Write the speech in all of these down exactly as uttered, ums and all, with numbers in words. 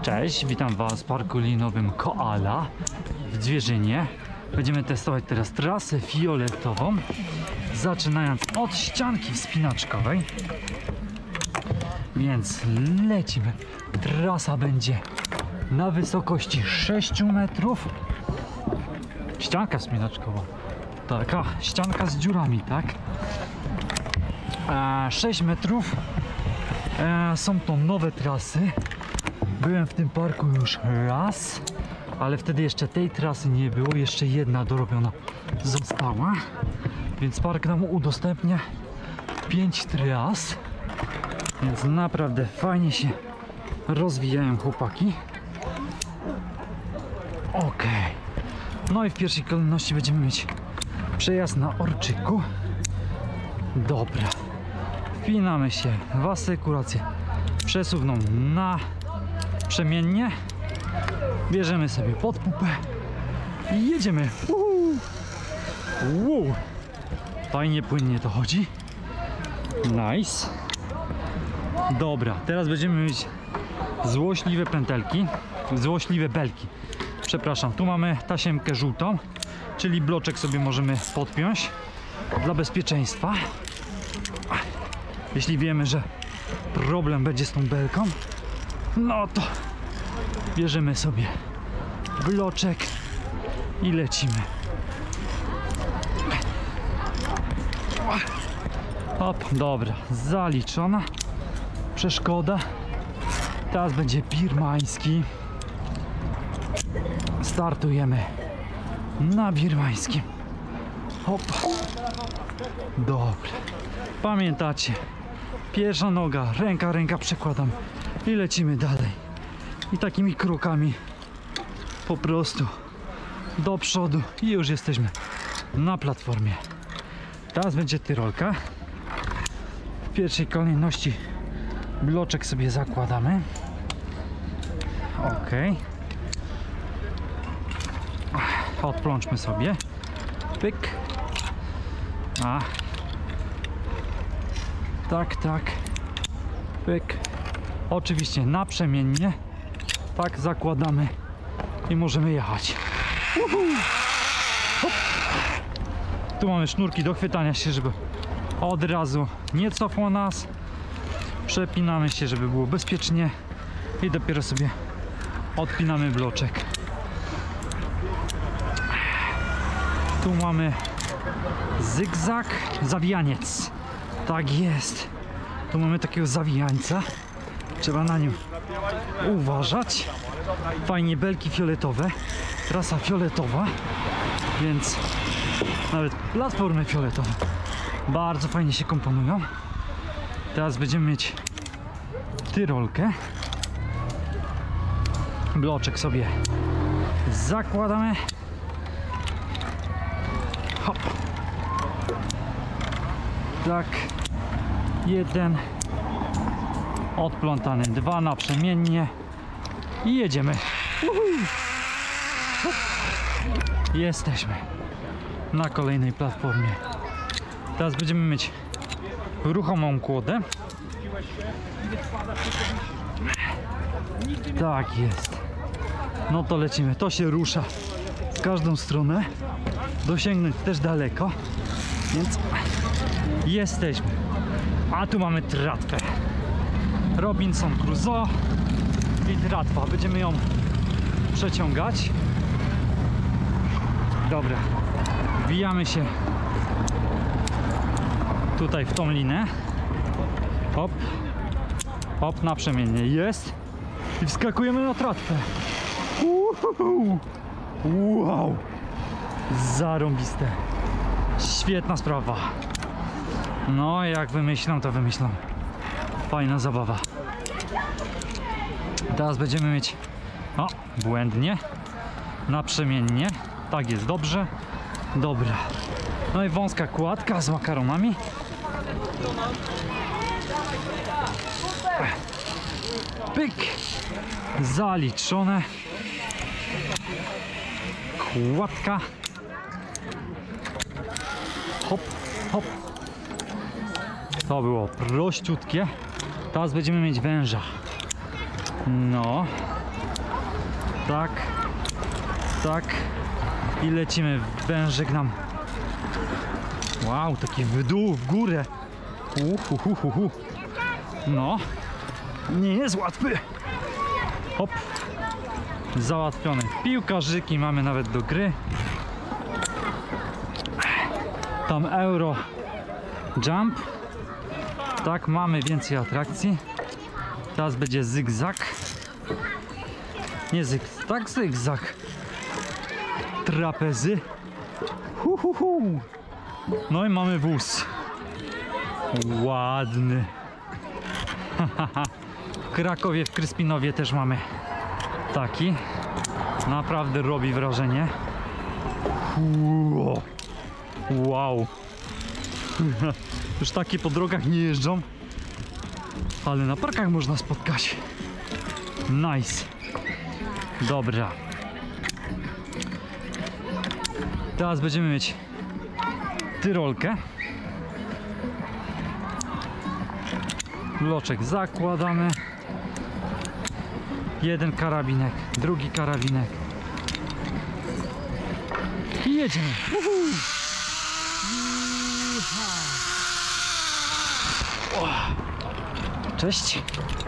Cześć, witam Was w parku linowym Koala w Zwierzynie. Będziemy testować teraz trasę fioletową, zaczynając od ścianki wspinaczkowej. Więc lecimy. Trasa będzie na wysokości sześciu metrów. Ścianka wspinaczkowa. Taka ścianka z dziurami, tak? E, sześć metrów. E, są to nowe trasy. Byłem w tym parku już raz, ale wtedy jeszcze tej trasy nie było. Jeszcze jedna dorobiona została. Więc park nam udostępnia pięć tras. Więc naprawdę fajnie się rozwijają chłopaki. Ok. No i w pierwszej kolejności będziemy mieć przejazd na orczyku. Dobra. Wpinamy się w asekurację przesuwną na przemiennie. Bierzemy sobie pod pupę i jedziemy. Uhu. Wow. Fajnie, płynnie to chodzi. Nice. Dobra, teraz będziemy mieć złośliwe pętelki, złośliwe belki. Przepraszam, tu mamy tasiemkę żółtą, czyli bloczek sobie możemy podpiąć dla bezpieczeństwa. Jeśli wiemy, że problem będzie z tą belką, no to bierzemy sobie bloczek i lecimy. Hop, dobra, zaliczona przeszkoda. Teraz będzie birmański. Startujemy na birmańskim. Hop. Dobra. Pamiętacie, pierwsza noga, ręka, ręka przekładam i lecimy dalej. I takimi krokami po prostu do przodu i już jesteśmy na platformie. Teraz będzie tyrolka. W pierwszej kolejności bloczek sobie zakładamy. Ok. Odplączmy sobie. Pyk. A. Tak, tak. Pyk. Oczywiście naprzemiennie. Tak zakładamy i możemy jechać. Tu mamy sznurki do chwytania się, żeby od razu nie cofło nas. Przepinamy się, żeby było bezpiecznie i dopiero sobie odpinamy bloczek. Tu mamy zygzak, zawijaniec. Tak jest. Tu mamy takiego zawijańca. Trzeba na nim uważać. Fajnie, belki fioletowe. Trasa fioletowa. Więc nawet platformy fioletowe bardzo fajnie się komponują. Teraz będziemy mieć tyrolkę. Bloczek sobie zakładamy. Hop. Tak. Jeden. Odplątany. Dwa naprzemiennie. I jedziemy. Jesteśmy na kolejnej platformie. Teraz będziemy mieć ruchomą kłodę. Tak jest. No to lecimy. To się rusza w każdą stronę. Dosięgnąć też daleko. Więc jesteśmy. A tu mamy tratwę. Robinson Crusoe i tratwa. Będziemy ją przeciągać. Dobra. Wbijamy się tutaj w tą linę. Hop. Hop, naprzemiennie. Jest. I wskakujemy na tratwę. Uhuhu. Wow. Zarąbiste. Świetna sprawa. No, jak wymyślam, to wymyślam. Fajna zabawa. Teraz będziemy mieć, o, błędnie, naprzemiennie. Tak jest, dobrze. Dobra. No i wąska kładka z makaronami. Pyk. Zaliczone. Kładka. Hop, hop. To było prościutkie. Teraz będziemy mieć węża. No. Tak, tak. I lecimy. Wężyk nam. Wow, taki w dół, w górę. Uhuhuhuhu. No, nie jest łatwy. Hop. Załatwiony. Piłkarzyki mamy nawet do gry. Tam Euro Jump. Tak, mamy więcej atrakcji. Teraz będzie zygzak. Nie zygzak, tak zygzak. Trapezy. Hu, hu, hu. No i mamy wóz. Ładny. W Krakowie, w Kryspinowie też mamy taki. Naprawdę robi wrażenie. Wow. Już takie po drogach nie jeżdżą, ale na parkach można spotkać. Nice. Dobra. Teraz będziemy mieć tyrolkę. Bloczek zakładamy. Jeden karabinek, drugi karabinek. I jedziemy. Uhu. Cześć.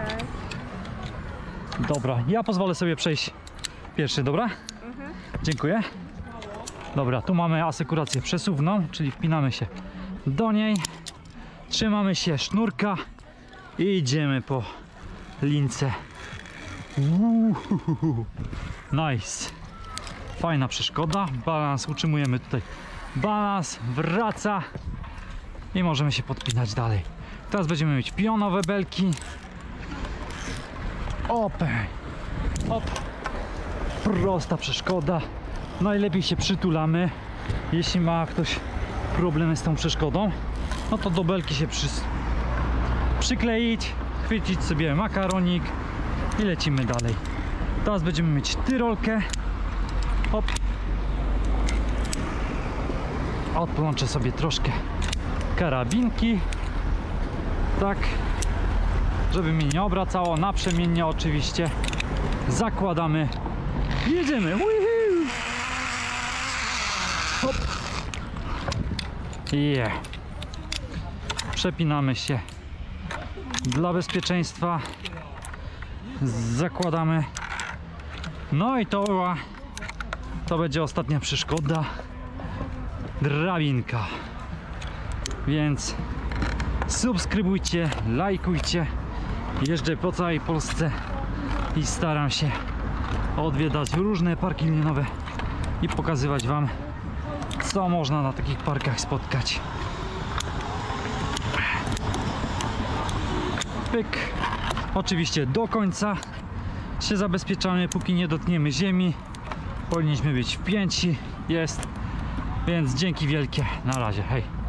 Dobra, ja pozwolę sobie przejść pierwszy, dobra? Mhm. Dziękuję. Dobra, tu mamy asekurację przesuwną, czyli wpinamy się do niej, trzymamy się sznurka i idziemy po lince. Uhuhu. Nice. Fajna przeszkoda. Balans, utrzymujemy tutaj balans, wraca i możemy się podpinać dalej. Teraz będziemy mieć pionowe belki. Opę. Op. Prosta przeszkoda. Najlepiej się przytulamy. Jeśli ma ktoś problemy z tą przeszkodą, no to do belki się przy... przykleić, chwycić sobie makaronik i lecimy dalej. Teraz będziemy mieć tyrolkę. Hop. Odplączę sobie troszkę karabinki. Tak, żeby mi nie obracało, naprzemiennie oczywiście. Zakładamy. Jedziemy. Woohoo! Hop. Yeah. Przepinamy się dla bezpieczeństwa. Zakładamy. No i to była, to będzie ostatnia przeszkoda. Drabinka. Więc subskrybujcie, lajkujcie. Jeżdżę po całej Polsce i staram się odwiedzać różne parki linowe i pokazywać wam, co można na takich parkach spotkać. Pyk. Oczywiście do końca się zabezpieczamy, póki nie dotkniemy ziemi. Powinniśmy być wpięci. Jest. Więc dzięki wielkie. Na razie. Hej.